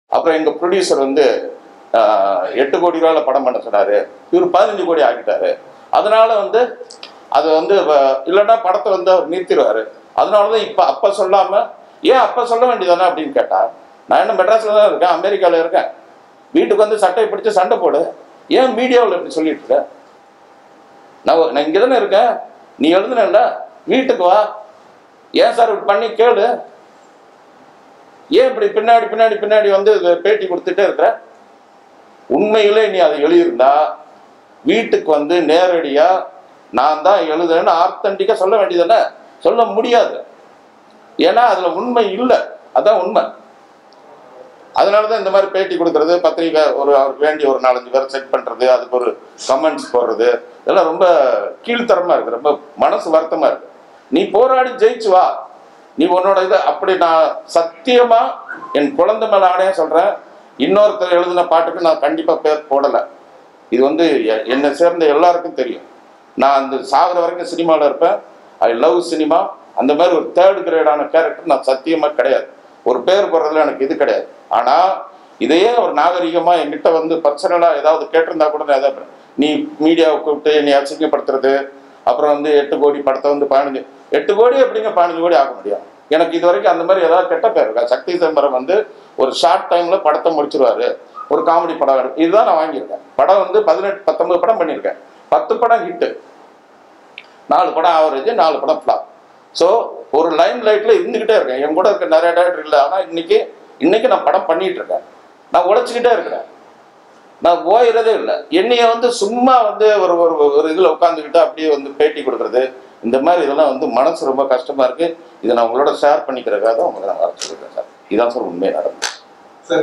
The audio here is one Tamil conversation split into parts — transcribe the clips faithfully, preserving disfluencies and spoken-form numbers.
அப்புறம் எங்கள் ப்ரொடியூசர் வந்து எட்டு கோடி ரூபாயில் படம் பண்ண சொன்னார், இவர் பதினஞ்சு கோடி ஆக்கிட்டாரு. அதனால வந்து அது வந்து இல்லைன்னா படத்தை வந்து அவர் நிறுத்திடுவார். அதனால தான் இப்போ அப்போ சொல்லாமல் ஏன் அப்போ சொல்ல வேண்டியதானே அப்படின்னு கேட்டால், நான் என்ன மெட்ராஸில் தான் இருக்கேன், அமெரிக்காவில் இருக்கேன், வீட்டுக்கு வந்து சட்டையை பிடிச்சி சண்டை போடு, ஏன் மீடியாவில் இப்படி சொல்லிட்டு இருக்க? நான் நான் இங்கே தானே இருக்கேன், நீ எழுதுனல வீட்டுக்கு வா, ஏன் சார் இப்படி பண்ணி கேளு, ஏன் இப்படி பின்னாடி பின்னாடி பின்னாடி வந்து பேட்டி கொடுத்துட்டே இருக்கிற? உண்மையிலே நீ அதை எழுதியிருந்தா வீட்டுக்கு வந்து நேரடியாக நான் தான் எழுதுறேன்னு ஆர்த்தன்டிக்காக சொல்ல வேண்டியதானே? சொல்ல முடியாது, ஏன்னா அதில் உண்மை இல்லை, அதான் உண்மை. அதனால தான் இந்த மாதிரி பேட்டி கொடுக்கறது, பத்திரிக்கை ஒரு அவருக்கு வேண்டிய ஒரு நாலஞ்சு பேரை செக் பண்ணுறது, அதுக்கு ஒரு கமெண்ட்ஸ் போடுறது, இதெல்லாம் ரொம்ப கீழ்த்தரமாக இருக்குது, ரொம்ப மனசு வருத்தமாக இருக்குது. நீ போராடி ஜெயிச்சு வா, நீ உன்னோட இதை அப்படி நான் சத்தியமாக என் குழந்தை மேலே ஆணையாக சொல்கிறேன், இன்னொருத்தர் எழுதின பாட்டுக்கு நான் கண்டிப்பாக பேர் போடலை. இது வந்து என்னை சேர்ந்த எல்லாருக்கும் தெரியும். நான் அந்த சாகிற வரைக்கும் சினிமாவில் இருப்பேன், ஐ லவ் சினிமா. அந்த மாதிரி ஒரு தேர்ட் கிரேடான கேரக்டர் நான் சத்தியமாக கிடையாது. ஒரு பேர் போடுறதுல எனக்கு இது கிடையாது. ஆனால் இதையே ஒரு நாகரிகமாக என்கிட்ட வந்து பர்சனலாக ஏதாவது கேட்டிருந்தா கூட நான் எதாவது நீ மீடியாவை கூப்பிட்டு என்னை அசிங்கப்படுத்துறது, அப்புறம் வந்து எட்டு கோடி படத்தை வந்து பதினஞ்சு எட்டு கோடி எப்படிங்க பதினஞ்சு கோடி ஆக முடியும்? எனக்கு இது வரைக்கும் அந்த மாதிரி ஏதாவது கெட்ட பேர் இருக்கா? சக்தி சிதம்பரம் வந்து ஒரு ஷார்ட் டைமில் படத்தை முடிச்சிருவாரு, ஒரு காமெடி படம் எடுக்கும், இதுதான் நான் வாங்கியிருக்கேன். படம் வந்து பதினெட்டு பத்தொன்பது படம் பண்ணியிருக்கேன், பத்து படம் ஹிட்டு, நாலு படம் ஆவரேஜ், நாலு படம் ஃப்ளாப். ஸோ ஒரு லைன் லைட்டில் இருந்துக்கிட்டே இருக்கேன். என் கூட இருக்க நிறைய டேரக்டர் இல்லை, ஆனால் இன்னைக்கு இன்னைக்கு நான் படம் பண்ணிட்டு இருக்கேன், நான் உழைச்சிக்கிட்டே இருக்கிறேன், நான் போயிடறதே இல்லை. என்னைய வந்து சும்மா வந்து ஒரு ஒரு இதில் உட்காந்துக்கிட்டு அப்படியே வந்து பேட்டி கொடுக்குறது, இந்த மாதிரி இதெல்லாம் வந்து மனசு ரொம்ப கஷ்டமாக இருக்குது. இதை நான் உங்களோட ஷேர் பண்ணிக்கிறதுக்காக தான் உங்களுக்கு நான் வர சொல்லியிருக்கேன் சார். இதான் சார் உண்மையை நடந்தது சார்.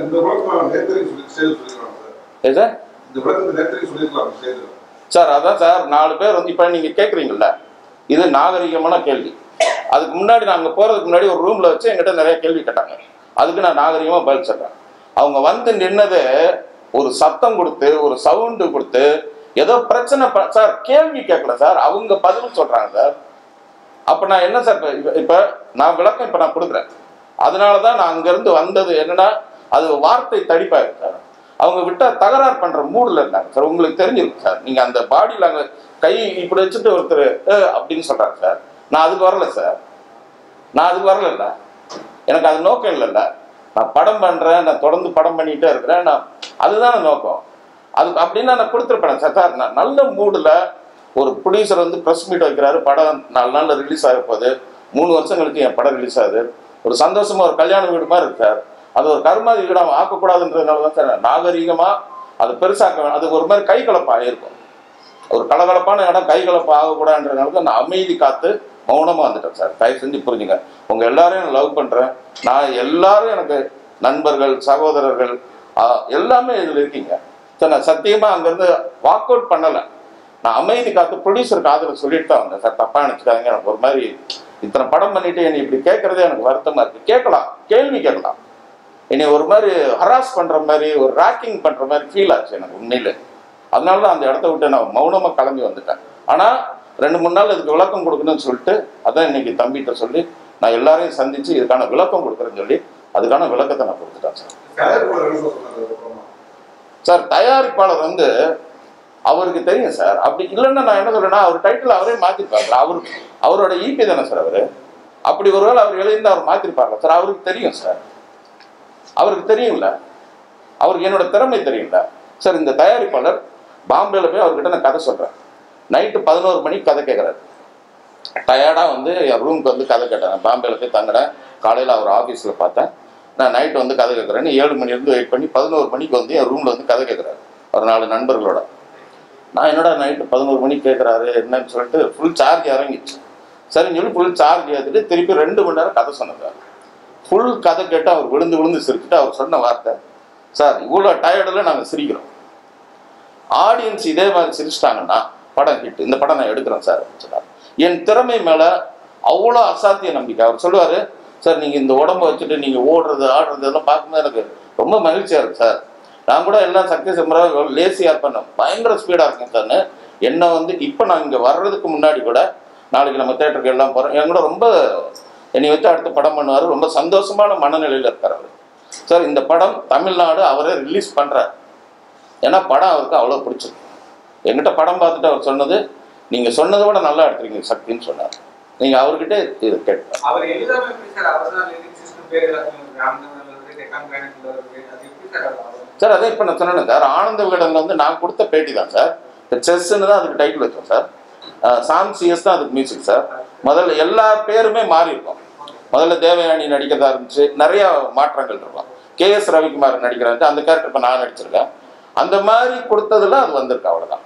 ஏ சார் சார் அதான் சார், நாலு பேர் வந்து இப்போ நீங்கள் கேட்குறீங்கல்ல, இது நாகரிகமான கேள்வி. அதுக்கு முன்னாடி நாங்கள் போகிறதுக்கு முன்னாடி ஒரு ரூமில் வச்சு எங்கிட்ட நிறைய கேள்வி கேட்டாங்க, அதுக்கு நான் நாகரிகமாக பதில் சொல்கிறேன். அவங்க வந்து நின்னது ஒரு சத்தம் கொடுத்து ஒரு சவுண்டு கொடுத்து ஏதோ பிரச்சனை சார், கேள்வி கேட்கல சார், அவங்க பதில் சொல்கிறாங்க சார். அப்போ நான் என்ன சார், இப்போ இப்போ நான் விளக்கம் இப்போ நான் கொடுக்குறேன். அதனால தான் நான் அங்கேருந்து வந்தது என்னன்னா, அது வார்த்தை தடிப்பாயிருக்கு சார். அவங்க விட்ட தகராறு பண்ணுற மூடில் இருந்தாங்க சார். உங்களுக்கு தெரிஞ்சிருக்கு சார், நீங்கள் அந்த பாடியில் அங்கே கை இப்படி வச்சுட்டு ஒருத்தர் அப்படின்னு சொல்கிறாங்க சார். நான் அதுக்கு வரல சார், நான் அதுக்கு வரல இல்லை, எனக்கு அது நோக்கம் இல்லைல்ல. நான் படம் பண்ணுறேன், நான் தொடர்ந்து படம் பண்ணிகிட்டே இருக்கிறேன், நான் அதுதான் நோக்கம். அதுக்கு அப்படின்னா நான் கொடுத்துருப்பேன் சார். சார் நான் நல்ல மூடில் ஒரு ப்ரொடியூசர் வந்து ப்ரெஸ் மீட் வைக்கிறாரு, படம் நாலு நாளில் ரிலீஸ் ஆக போகுது, மூணு வருஷம் கழிச்சு என் படம் ரிலீஸ் ஆகுது, ஒரு சந்தோஷமாக ஒரு கல்யாண வீடு மாதிரி இருக்கு சார். அது ஒரு கருமாதி வீடாக ஆக்கக்கூடாதுன்றதுனால தான் சார் நாகரீகமாக அது பெருசாக்க வேணும். அது ஒரு மாதிரி கை கலப்பாக இருக்கும், ஒரு கலகலப்பான இடம் கை கலப்பு ஆகக்கூடாதுன்றதுனால தான் நான் அமைதி காத்து மௌனமாக வந்துட்டேன் சார். தயவு செஞ்சு புரிஞ்சுங்க, உங்கள் எல்லாரையும் நான் லவ் பண்ணுறேன், நான் எல்லாரும் எனக்கு நண்பர்கள் சகோதரர்கள் எல்லாமே இதில் இருக்கீங்க சார். நான் சத்தியமாக அங்கேருந்து வாக் அவுட் பண்ணலை, நான் அமைதி காத்து ப்ரொடியூசருக்கு ஆதரவு சொல்லிட்டு தான் வந்தேன் சார். தப்பாக நினச்சிக்காங்க, எனக்கு ஒரு மாதிரி இத்தனை படம் பண்ணிட்டு என்னை இப்படி கேட்குறதே எனக்கு வருத்தமாக இருக்குது. கேட்கலாம், கேள்வி கேட்கலாம், என்னை ஒரு மாதிரி ஹராஸ் பண்ணுற மாதிரி ஒரு ராக்கிங் பண்ணுற மாதிரி ஃபீல் ஆச்சு எனக்கு உண்மையில். அதனால தான் அந்த இடத்த விட்டு நான் மௌனமாக கிளம்பி வந்துட்டேன். ஆனால் ரெண்டு மூணு நாள் இதுக்கு விளக்கம் கொடுக்கணும்னு சொல்லிட்டு அதான் இன்னைக்கு தம்பிகிட்ட சொல்லி நான் எல்லாரையும் சந்தித்து இதுக்கான விளக்கம் கொடுக்குறேன்னு சொல்லி அதுக்கான விளக்கத்தை நான் கொடுத்துட்டேன் சார். சார் தயாரிப்பாளர் வந்து அவருக்கு தெரியும் சார். அப்படி இல்லைன்னா நான் என்ன சொல்றேன்னா, அவர் டைட்டில் அவரே மாற்றிருப்பாரு. அவரு அவரோட ஈபி தானே சார் அவரு. அப்படி ஒருவேளை அவர் எழுதியிருந்தா அவர் மாற்றிருப்பார்ல சார். அவருக்கு தெரியும் சார், அவருக்கு தெரியும்ல, அவருக்கு என்னோட திறமை தெரியும்ல சார். இந்த தயாரிப்பாளர் பாம்பேல போய் அவர்கிட்ட நான் கதை சொல்கிறேன், நைட்டு பதினோரு மணிக்கு கதை கேட்குறாரு. டயர்டாக வந்து என் ரூமுக்கு வந்து கதை கேட்டேன், பாம்பேல போய் தங்கினேன். காலையில் அவர் ஆஃபீஸில் பார்த்தேன், நான் நைட்டு வந்து கதை கேட்குறேன்னு ஏழு மணிலேருந்து வெயிட் பண்ணி பதினோரு மணிக்கு வந்து என் ரூமில் வந்து கதை கேட்குறாரு ஒரு நாலு நண்பர்களோட. நான் என்னோட நைட்டு பதினோரு மணிக்கு கேட்குறாரு என்னன்னு சொல்லிட்டு ஃபுல் சார்ஜ் இறங்கிடுச்சு. சரின்னு சொல்லி ஃபுல் சார்ஜ் ஏற்றிட்டு திருப்பி ரெண்டு மணி நேரம் கதை சொன்னார். ஃபுல் கதை கேட்டு அவர் விழுந்து விழுந்து சிரிச்சுட்டு அவர் சொன்ன வார்த்தை, சார் இவ்வளோ டயர்டில் நாங்கள் சிரிக்கிறோம், ஆடியன்ஸ் இதே மாதிரி சிரிச்சிட்டாங்கன்னா படம் ஹிட், இந்த படம் நான் எடுக்கிறேன் சார் சொன்னார். என் திறமை மேலே அவ்வளோ அசாத்திய நம்பிக்கை. அவர் சொல்லுவார், சார் நீங்கள் இந்த உடம்பை வச்சுட்டு நீங்கள் ஓடுறது ஆடுறது இதெல்லாம் பார்க்கும்போது எனக்கு ரொம்ப மகிழ்ச்சியாக இருக்குது சார். நான் கூட எல்லாம் சக்தி சிதம்பரம் லேசியாக இருப்பேன், பயங்கர ஸ்பீடாக இருக்கேன் சார்னு என்னை வந்து இப்போ நான் இங்கே வர்றதுக்கு முன்னாடி கூட நாளைக்கு நம்ம தேட்டருக்கு எல்லாம் போகிறோம் என் கூட ரொம்ப என்னை வச்சு அடுத்து படம் பண்ணுவார். ரொம்ப சந்தோஷமான மனநிலையில் இருக்கார் அவர். சார் இந்த படம் தமிழ்நாடு அவரே ரிலீஸ் பண்ணுறார். ஏன்னா படம் அவருக்கு அவ்வளோ பிடிச்சிருக்கு. எங்கிட்ட படம் பார்த்துட்டு அவர் சொன்னது, நீங்கள் சொன்னதை விட நல்லா எடுத்துருக்கீங்க சக்தின்னு சொன்னார். நீங்கள் அவர்கிட்ட இது கேட்கலாம். சார் அதே இப்போ நான் சொன்னேன் சார், ஆனந்த விகடனில் வந்து நான் கொடுத்த பேட்டி தான் சார். இப்போ செஸ்ன்னு தான் அதுக்கு டைட்டில் வச்சோம் சார். சாம் சிஎஸ் தான் அதுக்கு மியூசிக் சார். முதல்ல எல்லா பேருமே மாறி இருக்கும். முதல்ல தேவயானி நடிக்கிறதா இருந்துச்சு, நிறைய மாற்றங்கள் இருக்கும். கே எஸ் ரவிக்குமார் நடிக்கிறாரு, அந்த கேரக்டர் இப்போ நான் நடிச்சிருக்கேன். அந்த மாதிரி கொடுத்ததுல அது வந்திருக்கு, அவ்வளோதான்.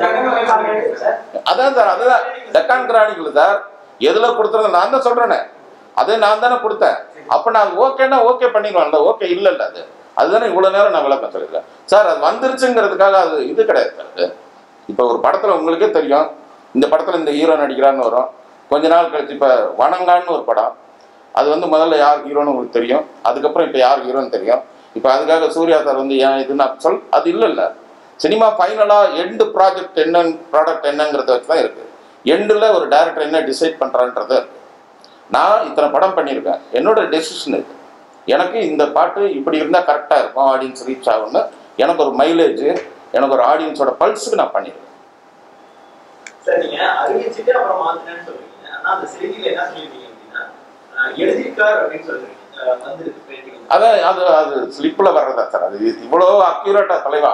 அதான் சார், அதுதான் டெக்கான் கிரானிக்கல் சார். எதுல கொடுத்துருந்தேன் நான் தான் சொல்றேனே, அதே நான் தானே கொடுத்தேன். அப்போ நான் ஓகேன்னா ஓகே பண்ணிடுவான்ல, ஓகே இல்லை இல்லை அது அதுதானே இவ்வளோ நேரம் நான் விளக்கம் சொல்லியிருக்கேன் சார். அது வந்துருச்சுங்கிறதுக்காக அது இது கிடையாது சார். இப்போ ஒரு படத்தில் உங்களுக்கே தெரியும், இந்த படத்தில் இந்த ஹீரோ நடிக்கிறான்னு வரும். கொஞ்ச நாள் கழிச்சு இப்போ வணங்கான்னு ஒரு படம், அது வந்து முதல்ல யார் ஹீரோன்னு உங்களுக்கு தெரியும், அதுக்கப்புறம் இப்போ யார் ஹீரோன்னு தெரியும். இப்போ அதுக்காக சூர்யா சார் வந்து ஏன் இதுன்னு சொல், அது இல்லை இல்லை. சினிமா ஃபைனலாக எண்டு ப்ராஜெக்ட் என்ன ப்ராடக்ட் என்னங்கிறத வச்சு தான் இருக்குது. எண்டில் ஒரு டைரக்டர் என்ன டிசைட் பண்ணுறான்றது. நான் இத்தனை படம் பண்ணியிருக்கேன், என்னோட டெசிஷன் இது. எனக்கு இந்த பாட்டு இப்படி இருந்தால் கரெக்டாக இருக்கும், ஆடியன்ஸ் ரீச் ஆகும்னு எனக்கு ஒரு மைலேஜ், எனக்கு ஒரு ஆடியன்ஸோட பல்ஸுக்கு நான் பண்ணியிருக்கேன். சார் நீங்க அறிவிச்சிட்டு அப்புறம் மாத்தினேன்னு சொல்றீங்க. ஆனா அந்த செய்தியில என்ன சொல்லிருக்கீங்க அப்படின்னா எழுதிருக்கார் அப்படின்னு சொல்றீங்க. அதான் அது அது ஸ்லிப்ல வர்றதா சார். அது இவ்வளோ அக்யூரேட்டா தலைவா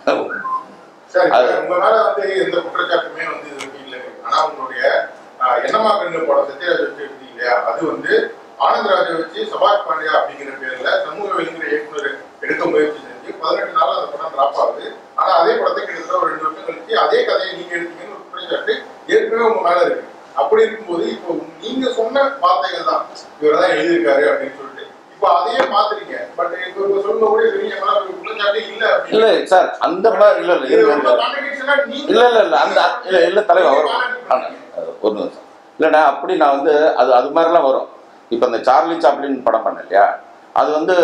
சார் உங்க மேல வந்து எந்த குற்றச்சாட்டுமே வந்து இல்லை. ஆனா உங்களுடைய என்னமா கண்ணு படம் சத்யராஜ் வச்சு எடுத்தீங்க இல்லையா, அது வந்து ஆனந்தராஜை வச்சு சபாஷ் பாண்டியா அப்படிங்கிற பேர்ல சமூக விலங்குற இயக்குனர் எடுக்க முயற்சி செஞ்சு பதினெட்டு நாள் அந்த படம் டிராப் ஆகுது. ஆனா அதே படத்தை கிட்டத்தட்ட ஒரு ரெண்டு வருஷம் கழிச்சு அதே கதையை நீங்க எடுத்தீங்கன்னு ஒரு குற்றச்சாட்டு ஏற்கனவே உங்க மேல இருக்கு. அப்படி இருக்கும்போது இப்போ நீங்க சொன்ன வார்த்தைகள் தான் இவர் தான் எழுதியிருக்காரு அப்படின்னு சொல்லிட்டு இப்போ அதையே மாத்துறீங்க. பட் இப்போ சொன்ன கூட குற்றச்சாட்டு இல்ல இல்ல சார். அந்த மாதிரி இல்ல இல்ல இல்ல இல்ல இல்ல அந்த இல்ல இல்ல தலைவர் ஒரு நிமிஷம் இல்லைண்ணா. அப்படி நான் வந்து அது அது மாதிரிலாம் வரும். இப்போ இந்த சார்லி சாப்ளின் படம் பண்ண இல்லையா, அது வந்து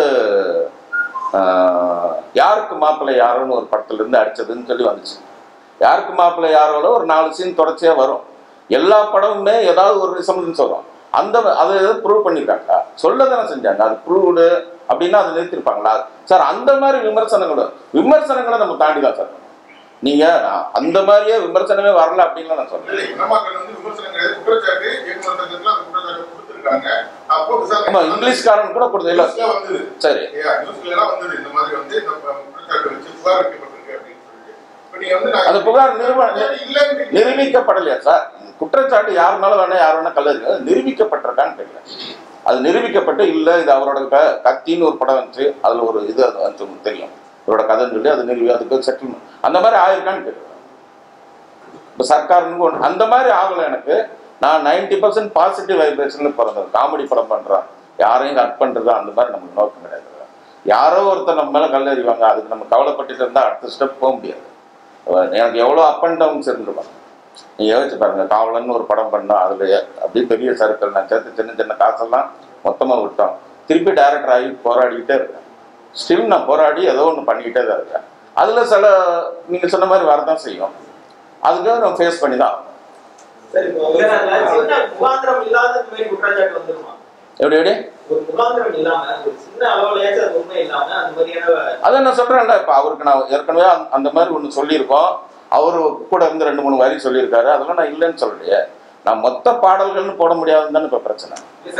யாருக்கு மாப்பிள்ளை யாரோன்னு ஒரு படத்துல இருந்து அடிச்சதுன்னு சொல்லி வந்துச்சு. யாருக்கு மாப்பிள்ளை யாரோட ஒரு நாலு சீன் தொடர்ச்சியா வரும். எல்லா படமுமே ஏதாவது ஒரு ரிசம்பளன்ஸ் வரும். அந்த அதை எதாவது ப்ரூவ் பண்ணியிருக்காங்க, சொல்ல தானே செஞ்சாங்க. அது ப்ரூவ்டு அப்படின்னா அதை நிறுத்திருப்பாங்களா சார்? அந்த மாதிரி விமர்சனங்களும் விமர்சனங்களை நம்ம தாண்டி தான் சார். நீங்க அந்த மாதிரியே விமர்சனமே வரல அப்படின்னு நான் சொல்றேன். இங்கிலீஷ்காரன் கூட கொடுத்தது சரி. அந்த புகார் நிரூபிக்கப்படலையா சார்? குற்றச்சாட்டு யார் மேல வேணா யார் வேணா கல்லறிங்க, நிரூபிக்கப்பட்டிருக்கான்னு தெரியல. அது நிரூபிக்கப்பட்டு இல்லை இது அவரோட க கத்தின்னு ஒரு படம் வந்துச்சு, அதுல ஒரு இது வந்து தெரியும் இவரோட கதைன்னு சொல்லி அது நிரூபி அதுக்கு செட்டில்மெண்ட் அந்த மாதிரி ஆயிருக்கான்னு தெரியல. இப்போ சர்க்காருன்னு ஒன்று அந்த மாதிரி ஆகலை எனக்கு. நான் நைன்டி பர்சன்ட் பாசிட்டிவ் வைப்ரேஷன்ல பிறந்தது. காமெடி படம் பண்றான், யாரையும் கட் பண்றது அந்த மாதிரி நமக்கு நோக்கம் கிடையாது. யாரோ ஒருத்தர் நம்ம மேல கல்லறிவாங்க, அதுக்கு நம்ம கவலைப்பட்டு இருந்தா அடுத்த ஸ்டெப் போக முடியாது. எனக்கு எவ்வளோ அப் அண்ட் டவுன்ஸ் இருந்துருப்பாங்க. நீங்கள் யோசிச்சு பாருங்க, காவலன்னு ஒரு படம் பண்ணோம், அதில் அப்படியே பெரிய சர்க்கிள் நான் சேர்த்து சின்ன சின்ன காசெல்லாம் மொத்தமாக விட்டோம். திருப்பி டைரக்டர் ஆகி போராடிக்கிட்டே இருக்கேன். ஸ்டில் நான் போராடி ஏதோ ஒன்று பண்ணிக்கிட்டே தான் இருக்கேன். அதில் சில நீங்கள் சொன்ன மாதிரி வரதான் செய்யும், அதுக்காக நம்ம ஃபேஸ் பண்ணி தான் எப்படி எப்படி அதான் நான் சொல்றேன்ல. இப்போ அவருக்கு நான் ஏற்கனவே அந்த மாதிரி ஒன்று சொல்லியிருக்கோம். அவரு கூட இருந்து ரெண்டு மூணு வரி சொல்லியிருக்காரு, அதெல்லாம் நான் இல்லைன்னு சொல்றேன். நான் மொத்த பாடல்கள்னு போட முடியாதுன்னு தானே இப்போ பிரச்சனை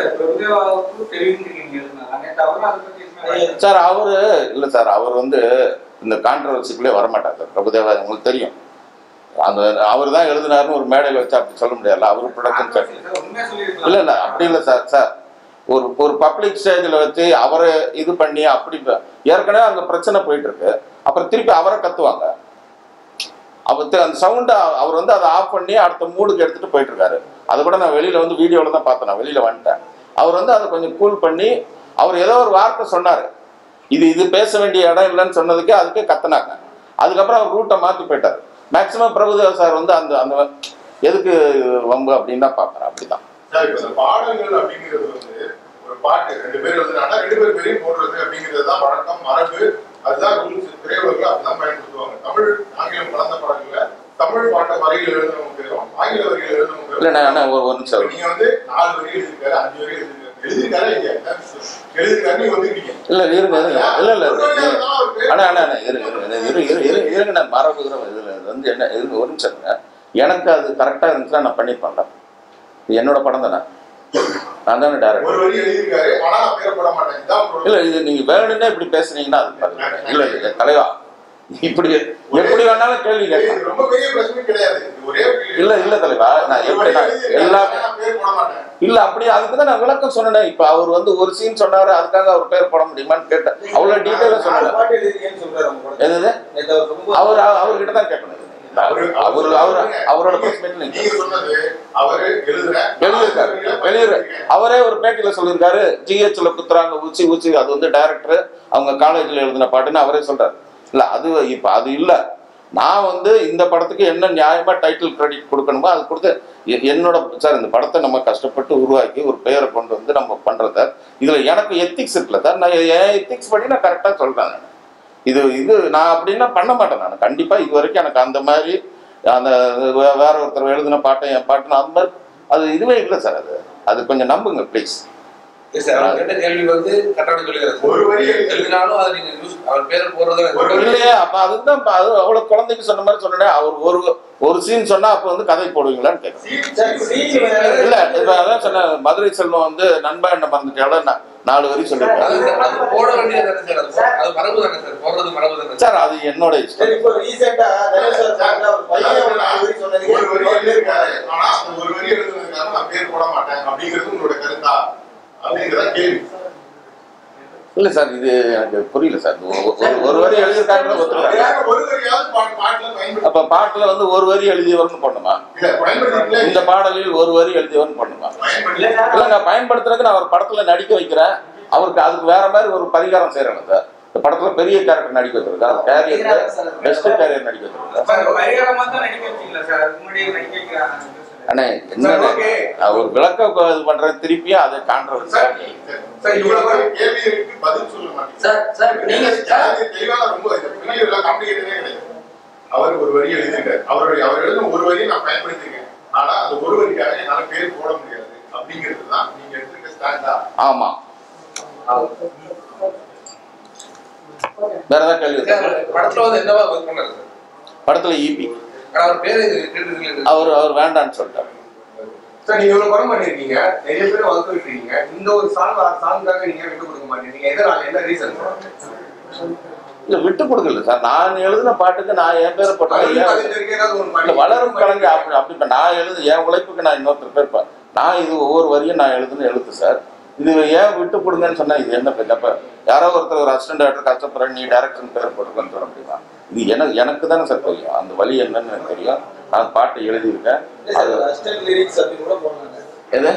சார். அவரு இல்லை சார், அவர் வந்து இந்த கான்ட்ரவர்சிக்குள்ளே வரமாட்டார் சார். பிரபுதேவா உங்களுக்கு தெரியும், அந்த அவர் தான் எழுதினாருன்னு ஒரு மேடையில் வச்சு அப்படி சொல்ல முடியாதுல்ல. அவரு ப்ரொடக்ஷன் சார் இல்லை இல்லை அப்படி இல்லை சார். சார் ஒரு ஒரு பப்ளிக் ஸ்டேஜில் வச்சு அவரை இது பண்ணி அப்படி ஏற்கனவே அங்கே பிரச்சனை போயிட்டு இருக்கு. அப்புறம் திருப்பி அவரை கத்துவாங்க. அவர் அந்த சவுண்டை அவர் வந்து அதை ஆஃப் பண்ணி அடுத்த மூடுக்கு எடுத்துட்டு போயிட்டு இருக்காரு. அதை கூட நான் வெளியில வந்து வீடியோவில் தான் பார்த்தேன், நான் வெளியில வந்துட்டேன். அவர் வந்து அதை கொஞ்சம் கூல் பண்ணி அவர் ஏதோ ஒரு வார்த்தை சொன்னார், இது இது பேச வேண்டிய இடம் இல்லைன்னு சொன்னதுக்கே அதுக்கே கத்துனாங்க. அதுக்கப்புறம் அவர் ரூட்டை மாற்றி போயிட்டார். மேக்சிமம் பிரபுதேவா சார் வந்து அந்த அந்த எதுக்கு வம்பு அப்படின்னு தான் பார்க்குறேன். அப்படிதான் பாடல்கள் அப்படிங்கிறது வந்து ஒரு பாட்டு ரெண்டு பேர் எழுதுனாங்கன்னா ரெண்டு பேர் பேரையும் போடுறது அப்படிங்கிறது தான் வழக்கம், மரபு. அதுதான் ரூல்ஸ். திரையுலகில் அப்படிதான் பயன்படுத்துவாங்க. தமிழ் ஆங்கிலம் கலந்த பாடல்களை தமிழ் பாட்டை வரிகள் எழுதுனவங்க பேரும் ஆங்கில வரிகள் எழுதுனவங்க பேரும். இல்லை நான் ஒரு ஒரு நிமிஷம், நீங்க வந்து நாலு வரி எழுதிருக்காரு, அஞ்சு வரி எழுதிருக்காரு, எழுதிருக்காரா இல்லையா? எழுதிருக்காரு நீங்க வந்துட்டீங்க. இல்ல இருங்க இருங்க இல்ல இல்ல அண்ணா அண்ணா அண்ணா இருங்க இருங்க இரு இரு இரு இருங்க நான் மரபுகிற இதுல வந்து என்ன இருங்க ஒரு நிமிஷம். எனக்கு அது கரெக்டா இருந்துச்சுன்னா நான் பண்ணிருப்பேன்ல. என்னோட படம் தானே, நான் தானே டேரக்டர். ஒரு வரி எழுதிருக்காரு ஆனா நான் பேர் போட மாட்டேன். இதான் இல்ல இது நீங்க வேணும்னே இப்படி பேசுனீங்கன்னா அது பாருங்க. இல்ல இல்ல தலைவா இப்படி எப்படி வேணாலும் கேள்வி கேட்கலாம். ரொம்ப பெரிய பிரச்சனை கிடையாது. ஒரே இல்ல இல்ல தலைவா நான் எப்படி நான் எல்லாமே இல்ல அப்படி அதுக்குதான் நான் விளக்கம் சொன்னேன். இப்ப அவர் வந்து ஒரு சீன் சொன்னாரு அதுக்காக அவர் பேர் போட முடியுமான்னு கேட்டேன். அவ்வளவு டீட்டெயிலா சொன்னேன். எது அவர் அவர்கிட்ட தான் கேட்கணும். அவரு அவரு அவரோட எழுதியிருக்காரு வெளியூர் அவரே ஒரு பேட்டியில சொல்லியிருக்காரு. ஜிஹெச்ல குத்துறாங்க ஊச்சி ஊச்சி அது வந்து டைரக்டர் அவங்க காலேஜ்ல எழுதின பாட்டுன்னு அவரே சொல்றாரு. இல்ல அது இப்ப அது இல்ல. நான் வந்து இந்த படத்துக்கு என்ன நியாயமா டைட்டில் கிரெடிட் கொடுக்கணுமோ அது கொடுத்து என்னோட சார் இந்த படத்தை நம்ம கஷ்டப்பட்டு உருவாக்கி ஒரு பெயரை கொண்டு வந்து நம்ம பண்றத இதுல எனக்கு எத்திக்ஸ் இருக்குல்ல சார். நான் என் எத்திக்ஸ் படி நான் கரெக்டா சொல்றேன். இது இது நான் அப்படின்னா பண்ண மாட்டேன். நான் கண்டிப்பா இது வரைக்கும் எனக்கு அந்த மாதிரி அந்த வேற ஒருத்தர் எழுதின பாட்டை என் பாட்டுன்னு அந்த மாதிரி அது இதுவே இல்லை சார். அது அது கொஞ்சம் நம்புங்க ப்ளீஸ். கேள்வி வந்து இல்லையா அப்ப அதுதான் அது அவ்வளவு குழந்தைக்கு சொன்ன மாதிரி சொன்னேன். அவர் ஒரு ஒரு சீன் சொன்னா அப்ப வந்து கதை போடுவீங்களான்னு கேட்க இல்ல. இப்ப அதான் சொன்ன மதுரை செல்வம் வந்து நண்பா என்ன மறந்துட்டாலும் நாலு வரி சொல்லிருக்காரு சார். அது என்னோட இஷ்டம். இல்ல சார் இது எனக்கு புரியல சார். ஒரு வரி எழுதியிருக்காங்க அப்ப பாட்டுல வந்து ஒரு வரி எழுதியவர்னு பண்ணுமா? இந்த பாடலில் ஒரு வரி எழுதியவர்னு பண்ணுமா? இல்ல நான் பயன்படுத்துறதுக்கு நான் ஒரு படத்துல நடிக்க வைக்கிறேன். அவருக்கு அதுக்கு வேற மாதிரி ஒரு பரிகாரம் செய்யறேன் சார். இந்த படத்துல பெரிய கேரக்டர் நடிக்க வச்சிருக்கா அது கேரியர் பெஸ்ட் கேரியர் நடிக்க வச்சிருக்கா. அண்ணே என்ன ஒரு விளக்க இது பண்றேன் திருப்பியும் அதை காண்ட்ரவர்சி. அவர் ஒரு வரி எழுதிருக்காரு. அவருடைய அவர் எழுதும் ஒரு வரியை நான் பயன்படுத்திருக்கேன். ஆனா அந்த ஒரு வரிக்காக என்னால பேர் போட முடியாது அப்படிங்கிறது தான் நீங்க எடுத்துருக்க ஸ்டாண்டா. ஆமா வேற ஏதாவது கேள்வி? படத்துல வந்து என்னவா ஒர்க் பண்ணாரு சார்? படத்துல ஈபி அவர் அவர் வேண்டான்னு சொல்லிட்டாரு சார். நீங்க இவ்வளவு படம் பண்ணிருக்கீங்க, நிறைய பேர் ஒர்க் விட்டுருக்கீங்க. இந்த ஒரு சாங் சாங்காக நீங்க விட்டு கொடுக்க மாட்டேங்க. எதனால என்ன ரீசன்? இல்ல விட்டு கொடுக்கல சார். நான் எழுதின பாட்டுக்கு நான் என் பேரை போட்டேன். வளரும் கலைஞர் அப்படி அப்படி நான் எழுது என் உழைப்புக்கு நான் இன்னொருத்தர் பேர் நான் இது ஒவ்வொரு வரியும் நான் எழுதுன்னு எழுத்து சார். இது ஏன் விட்டு கொடுங்கன்னு சொன்னா இது என்ன அப்ப யாரோ ஒருத்தர் ஒரு அசிஸ்டன்ட் டைரக்டர் கஷ்டப்படுறேன் நீ டைரக்டர் பேர் போட்டுக்கன்னு சொல்ல முடியுமா? இது எனக்கு எனக்கு தானே சார் தெரியும் அந்த வழி என்னன்னு எனக்கு தெரியும். நான் பாட்டு எழுதியிருக்கேன். அது எது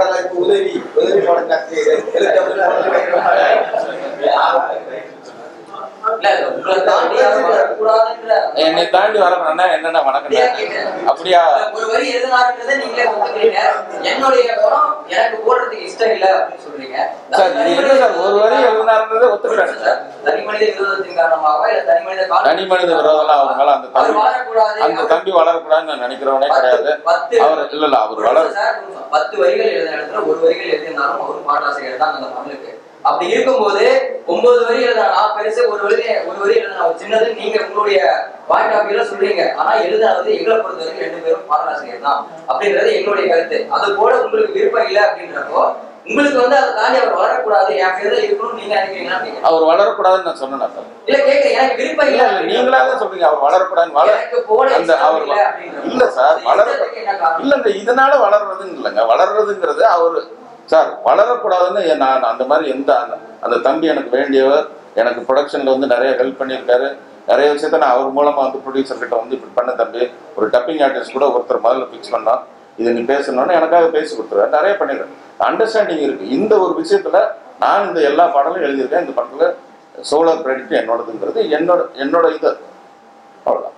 என்னை தாண்டி வரணும்னா என்னென்ன வணக்கம் அப்படியா? ஒரு வரி எழுதினாருன்றதை நீங்களே ஒத்துக்கிறீங்க. என்னுடைய படம் எனக்கு போடுறதுக்கு இஷ்டம் இல்ல அப்படின்னு சொல்றீங்க சார். நீங்க சார் ஒரு வரி எழுதினாருன்றதை ஒத்துக்கிறேன் சார். தனி மனித விரோதத்தின் காரணமாக இல்ல தனி மனித தனி மனித விரோதம் அவங்க மேல அந்த தம்பி அந்த தம்பி வளரக்கூடாதுன்னு நான் நினைக்கிறவனே கிடையாது. அவர் இல்ல இல்ல அவர் வளர பத்து வரிகள் எழுதின இடத்துல ஒரு வரிகள் எழுதினாலும் ஒரு பாட்டாசிரியர் தான் அந்த தமிழுக்கு. அப்படி இருக்கும்போது ஒன்பது வரி எழுதினா பெருசு ஒரு வரி ஒரு வரி எழுதினா சின்னது நீங்க உங்களுடைய பாயிண்ட் ஆஃப் வியூல சொல்றீங்க. ஆனா எழுதாவது எங்களை பொறுத்த வரைக்கும் ரெண்டு பேரும் பாடலாசிரியர் தான் அப்படின்றது எங்களுடைய கருத்து. அது போல உங்களுக்கு விருப்பம் இல்லை அப்படின்றப்போ உங்களுக்கு வந்து அதை தாண்டி அவர் வளரக்கூடாது என் பேர் தான் இருக்கணும்னு நீங்க நினைக்கிறீங்களா? அவர் வளரக்கூடாதுன்னு நான் சொன்னேன் சார். இல்ல கேட்க எனக்கு விருப்பம் இல்ல நீங்களா தான் சொல்றீங்க அவர் வளரக்கூடாதுன்னு. வளர அந்த அவர் இல்ல சார் வளர இல்லங்க இதனால வளர்றதுன்னு இல்லைங்க. வளர்றதுங்கிறது அவரு சார் வளரக்கூடாதுன்னு நான் அந்த மாதிரி எந்த அந்த தம்பி எனக்கு வேண்டியவர் எனக்கு ப்ரொடக்ஷன்ல வந்து நிறைய ஹெல்ப் பண்ணியிருக்காரு. நிறைய விஷயத்த நான் அவர் மூலமா வந்து ப்ரொடியூசர் கிட்ட வந்து இப்படி பண்ண தம்பி ஒரு டப்பிங் ஆர்டிஸ்ட் கூட ஒருத்தர் முதல்ல ஃபிக்ஸ் பண்ணோம் இது நீ பேசணும்னு எனக்காக பேசி கொடுத்துருவாரு. நிறைய பண்ணிடுறேன். அண்டர்ஸ்டாண்டிங் இருக்கு. இந்த ஒரு விஷயத்துல நான் இந்த எல்லா பாடலும் எழுதியிருக்கேன். இந்த படத்துல சோலர் கிரெடிட் என்னோடதுங்கிறது என்னோட என்னோட இது அவ்வளவுதான்.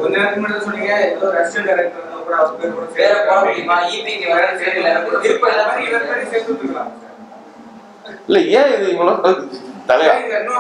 இல்ல ஏன் இது இவ்வளவு தலையா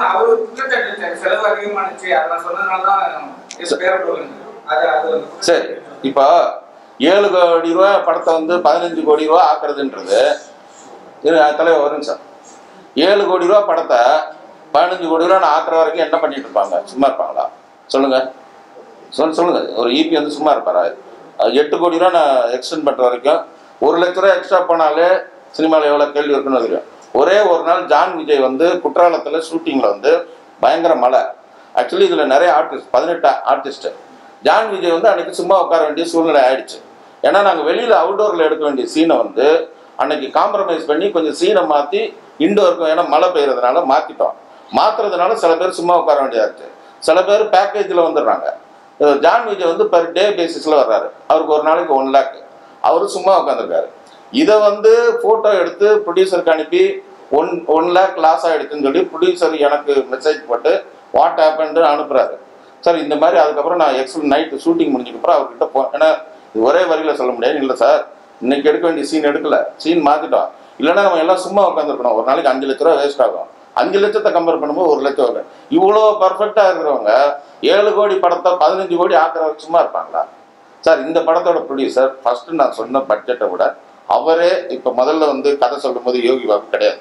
சரி. இப்ப ஏழு கோடி ரூபாய் படத்தை வந்து பதினஞ்சு கோடி ரூபாய் ஆக்குறதுன்றது இரு தலைவர் வருங்க சார். ஏழு கோடி ரூபா படத்தை பதினஞ்சு கோடி ரூபா நான் ஆக்குற வரைக்கும் என்ன பண்ணிட்டு இருப்பாங்க? சும்மா இருப்பாங்களா? சொல்லுங்க சொல் சொல்லுங்க. ஒரு இபி வந்து சும்மா இருப்பாரா? எட்டு கோடி ரூபா நான் எக்ஸ்டெண்ட் பண்ணுற வரைக்கும் ஒரு லட்ச ரூபா எக்ஸ்ட்ரா போனாலே சினிமாவில் எவ்வளோ கேள்வி இருக்குன்னு தெரியும். ஒரே ஒரு நாள் ஜான் விஜய் வந்து குற்றாலத்தில் ஷூட்டிங்கில் வந்து பயங்கர மழை. ஆக்சுவலி இதில் நிறைய ஆர்டிஸ்ட், பதினெட்டு ஆர்டிஸ்ட்டு. ஜான் விஜய் வந்து அன்றைக்கி சும்மா உட்கார வேண்டிய சூழ்நிலை ஆயிடுச்சு. ஏன்னா நாங்கள் வெளியில் அவுட்டோரில் எடுக்க வேண்டிய சீனை வந்து அன்னைக்கு காம்ப்ரமைஸ் பண்ணி கொஞ்சம் சீனை மாற்றி இன்டோருக்கும், ஏன்னா மழை பெய்யறதுனால மாற்றிட்டோம். மாற்றுறதுனால சில பேர் சும்மா உட்கார வேண்டியதாச்சு. சில பேர் பேக்கேஜில் வந்துடுறாங்க. ஜான் விஜய் வந்து பர் டே பேசிஸில் வர்றாரு. அவருக்கு ஒரு நாளைக்கு ஒன் லேக் அவரு சும்மா உட்காந்துருக்காரு. இதை வந்து ஃபோட்டோ எடுத்து ப்ரொடியூசருக்கு அனுப்பி ஒன் ஒன் லேக் லாஸ் ஆகிடுச்சுன்னு சொல்லி ப்ரொடியூசர் எனக்கு மெசேஜ் போட்டு வாட் ஹேப்பன்னு அனுப்புகிறாரு. சார் இந்த மாதிரி அதுக்கப்புறம் நான் எக்ஸல் நைட்டு ஷூட்டிங் முடிஞ்சதுக்கப்புறம் அவர்கிட்ட போ, ஏன்னா ஒரே வரியில் சொல்ல முடியாது. இல்லை சார் இன்னைக்கு எடுக்க வேண்டிய சீன் எடுக்கல, சீன் மாற்றிட்டோம். இல்லைன்னா நம்ம எல்லாம் சும்மா உட்காந்துருக்கணும். ஒரு நாளைக்கு அஞ்சு லட்ச ரூபா வேஸ்ட் ஆகும். அஞ்சு லட்சத்தை கம்பேர் பண்ணும்போது ஒரு லட்சம் வரும். இவ்வளோ பர்ஃபெக்டாக இருக்கிறவங்க ஏழு கோடி படத்தை பதினஞ்சு கோடி ஆக்குறவங்க சும்மா இருப்பாங்களா? சார் இந்த படத்தோட ப்ரொடியூசர் ஃபர்ஸ்ட் நான் சொன்ன பட்ஜெட்டை விட அவரே இப்போ முதல்ல வந்து கதை சொல்லும் போது யோகி பாபு கிடையாது.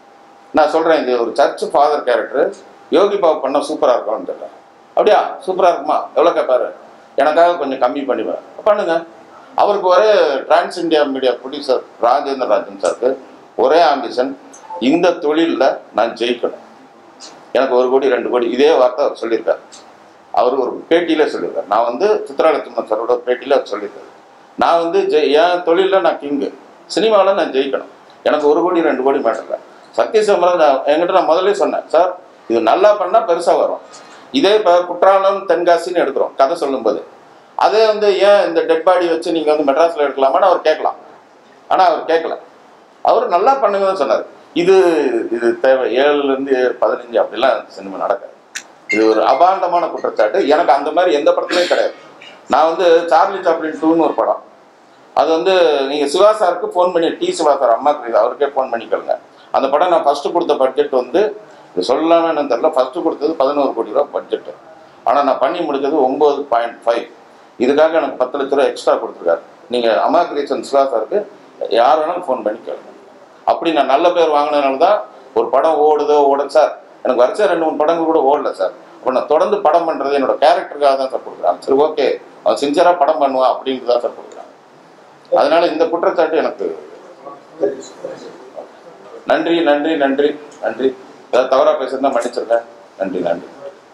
நான் சொல்கிறேன், இது ஒரு church father character Yogi Babu பண்ணால் சூப்பராக இருக்கும்னு தெரியல. அப்படியா சூப்பராக இருக்குமா? எவ்வளோ கேட்பாரு? எனக்காக கொஞ்சம் கம்மி பண்ணிடுவேன், பண்ணுங்க. அவருக்கு ஒரே trans India media producer Rajendra Rajan சாருக்கு ஒரே ஆம்பிஷன், இந்த தொழிலில் நான் ஜெயிக்கணும், எனக்கு ஒரு கோடி ரெண்டு கோடி. இதே வார்த்தை அவர் சொல்லியிருக்காரு. அவர் ஒரு பேட்டியிலே சொல்லியிருக்காரு. நான் வந்து சித்ராலட்சுமன் சாரோட பேட்டியில் அவர் சொல்லியிருக்காரு, நான் வந்து ஜெய் என் தொழிலில் நான் கிங்கு, சினிமாவில் நான் ஜெயிக்கணும், எனக்கு ஒரு கோடி ரெண்டு கோடி மேட்டர்ல. சத்யசிவராஜ் என்கிட்ட நான் முதல்ல சொன்னேன், சார் இது நல்லா பண்ணால் பெருசாக வரும். இதே இப்போ குற்றாலம் தென்காசின்னு எடுக்கிறோம் கதை சொல்லும்போது, அதே வந்து ஏன் இந்த டெட் பாடி வச்சு நீங்கள் வந்து மெட்ராஸில் எடுக்கலாமான்னு அவர் கேட்கலாம். ஆனால் அவர் கேட்கல, அவர் நல்லா பண்ணுங்கன்னு சொன்னார். இது இது தேவை ஏழுலேருந்து பதினஞ்சு அப்படிலாம் சினிமா நடக்காது. இது ஒரு அபாண்டமான குற்றச்சாட்டு. எனக்கு அந்த மாதிரி எந்த படத்துலையும் கிடையாது. நான் வந்து சார்லி சாப்ளின் டூன்னு ஒரு படம், அது வந்து நீங்கள் சிவா சாருக்கு ஃபோன் பண்ணி, டி சிவா சார் அம்மாக்கு அவருக்கே ஃபோன் பண்ணிக்கலுங்க. அந்த படம் நான் ஃபஸ்ட்டு கொடுத்த பட்ஜெட் வந்து இது சொல்லலாமே என்னன்னு தெரியல, ஃபஸ்ட்டு கொடுத்தது பதினோரு கோடி ரூபா பட்ஜெட்டு. ஆனால் நான் பண்ணி முடித்தது ஒம்பது பாயிண்ட் ஃபைவ். இதுக்காக எனக்கு பத்து லட்ச ரூபா எக்ஸ்ட்ரா கொடுத்துருக்காரு. நீங்கள் அம்மா கிரியேஷன் சிவா சாருக்கு யார் வேணாலும் ஃபோன் பண்ணி கேளுங்க. அப்படி நான் நல்ல பேர் வாங்கினதுனால தான் ஒரு படம் ஓடுதோ ஓடுது சார். எனக்கு வரிசை ரெண்டு மூணு படங்கள் கூட ஓடல சார். அப்போ நான் தொடர்ந்து படம் பண்ணுறது என்னோட கேரக்டருக்காக தான் சார் கொடுக்குறாங்க. சரி ஓகே, அவன் சின்சியராக படம் பண்ணுவான் அப்படின்ட்டு தான் சார் கொடுக்குறாங்க. அதனால இந்த குற்றச்சாட்டு எனக்கு நன்றி நன்றி நன்றி நன்றி. ஏதாவது தவறாக பேசுறதா மன்னிச்சிருக்கேன். நன்றி நன்றி.